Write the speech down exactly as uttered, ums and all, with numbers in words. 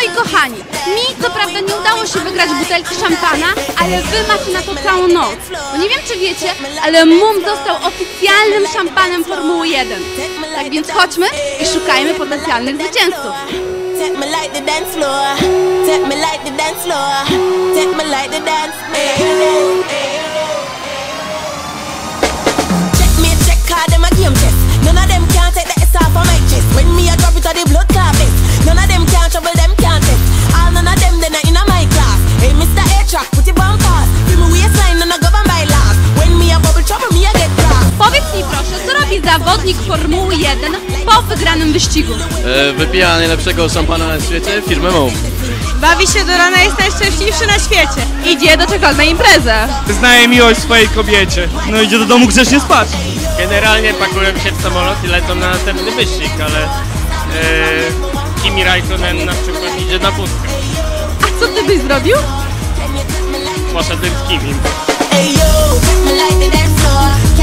Moi kochani, mi co prawda nie udało się wygrać butelki szampana, ale wy macie na to całą noc. Bo nie wiem czy wiecie, ale Mumm został oficjalnym szampanem Formuły jeden. Tak więc chodźmy i szukajmy potencjalnych zwycięzców. Take me like the dance floor. Take me like the dance floor. Take me like the dance. Check me, check card them a game chess. None of them can't take the S off of my chest. When me a drop it to the blood carpet. None of them can't trouble them can't test. All none of them they not in a my class. Hey mister A-Track, put your bump fast. Feel me waistline and I govern by last. When me a bubble trouble me a get class. Powiedz mi proszę, co robi zawodnik Formuły jeden po wygranym wyścigu? E, wypija najlepszego szampana na świecie, firmę Mumm. Bawi się do rana, jest najszczęśliwszy na świecie. Idzie do czegoś na imprezę. Znaje miłość swojej kobiecie. No idzie do domu grzecznie spać. Generalnie pakują się w samolot i lecą na następny wyścig, ale e, Kimi Raikkonen na przykład idzie na pustkę. A co ty byś zrobił? Poszedłem z Kimim. Hey yo, take me like the dance floor.